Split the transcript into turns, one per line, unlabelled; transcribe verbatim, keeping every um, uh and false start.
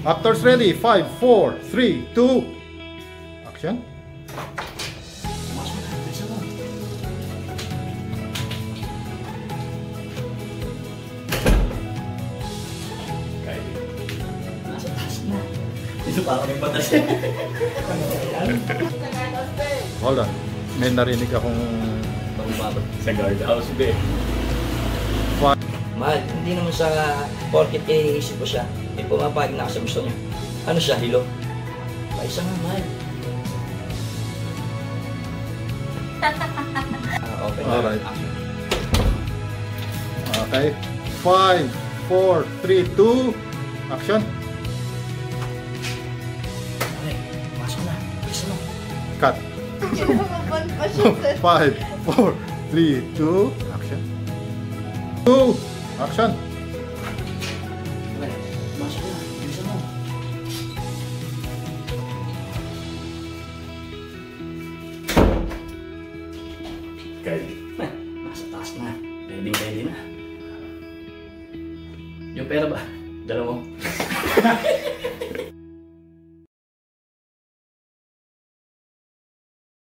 Actors ready. five, four, three, two, action.
Nasa taas na. Ito pa ako may batas.
Hold on. May narinig akong
Bumabot sa guardhouse, be. Mahal, hindi naman sa porkit iniisip ko siya, eh pumapayag na ako sa gusto niya. Ano siya, hilo? Paisa nga, mahal. Ah, okay.
Alright. Okay. five, four, three, two, action.
Okay, pasok na. Paisa mo.
Cut. five, four, three, two, action. two, action.
Okay, pasok na. Paisa mo. Kylie. Nasa taas na. Ready, ready na. Yung pera ba? Dala mo.